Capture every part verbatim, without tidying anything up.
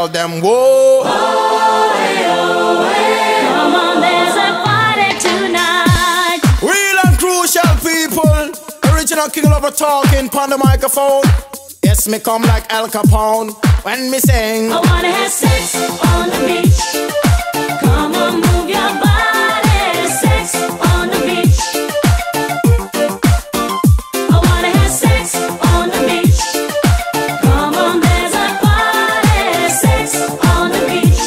gal them whoa. Oh, hey, oh, hey, come on, there's a party tonight. Real and crucial people, original king lover talking pon the microphone. Yes, me come like Al Capone when me sing. I wanna have sex on the beach. Come on, move your body. Sex on the beach. I wanna have sex on the beach. Come on, there's a party. Sex on the beach.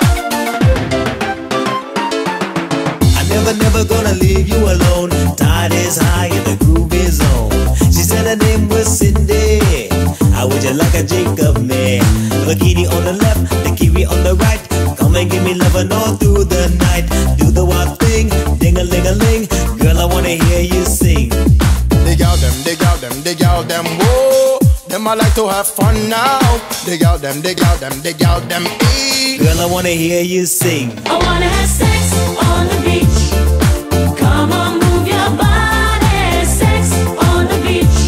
I'm never, never gonna leave you alone. Tide is high and the groove is on. She said her name was Cindy. How would you like a Jacob man? The bikini on the left, the kiwi on the right. Come and give me lovin' all through the night. Do the wild thing, ding-a-ling-a-ling. Girl, I wanna hear you sing. Dig out them, dig out them, dig out them, whoa. Them I like to have fun now. Dig out them, dig out them, dig out them, ee. Girl, I wanna hear you sing. I wanna have sex on the beach. Come on, move your body. Sex on the beach.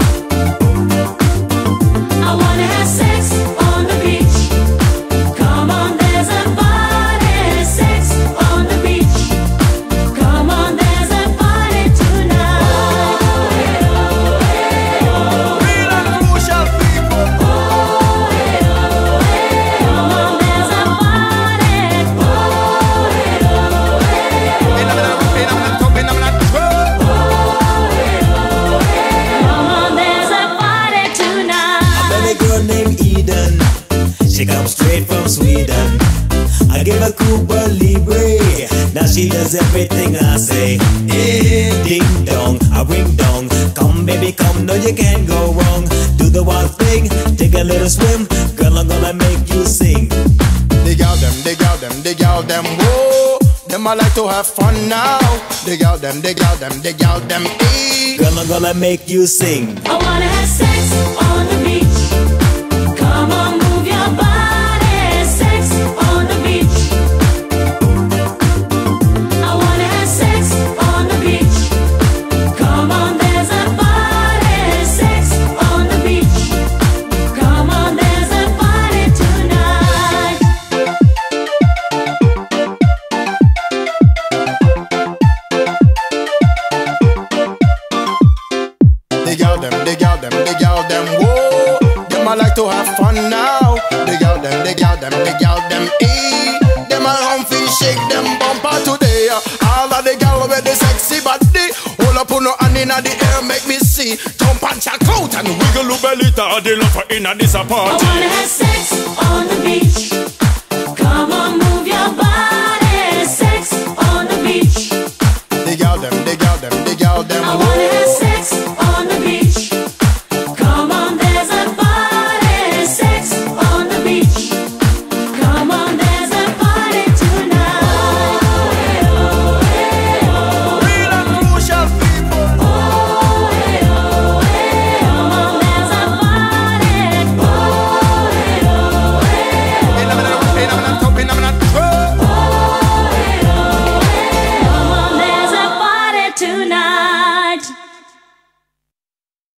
I wanna have sex on the beach. Come on, there's a party. Sex on the beach. Come on, there's a party tonight. Oh, hey, oh, hey, oh. Real and crucial people. Oh, hey, oh, hey, come on, there's a party. Oh, hey, oh, hey, oh. In a minute, in a minute, come in a minute, whoa. Oh, hey, oh, hey, come on, there's a party tonight. I met a girl named Eden. She comes straight from Sweden. I give her Cuba Libre. Now she does everything I say. Eh, ding dong, a ring dong. Come baby, come, no you can't go wrong. Do the wild thing, take a little swim. Girl, I'm gonna make you sing. Dig out them, dig out them, dig out them, whoa. Them I like to have fun now. Dig out them, dig out them, dig out them, ee. Girl, I'm gonna make you sing. I wanna have sex on the beach. Come on, move your body. Sex on the beach. I wanna have sex on the beach. Come on, there's a party. Sex on the beach. Come on, there's a party tonight. Dig out them, dig out them, dig out them, whoa. Them I like to have fun now. Dig out them, dig out them, dig out them, ee. Them I humpy shake them bumper today. All of the gal with the sexy body. Hold up on no hand inna the air, make me see. Jump and check out and wiggle your belly. The love for inna this I party. wanna have sex on the beach. Come on, move your body. Sex on the beach. Dig out them, dig out them, dig out them, I wanna have sex on the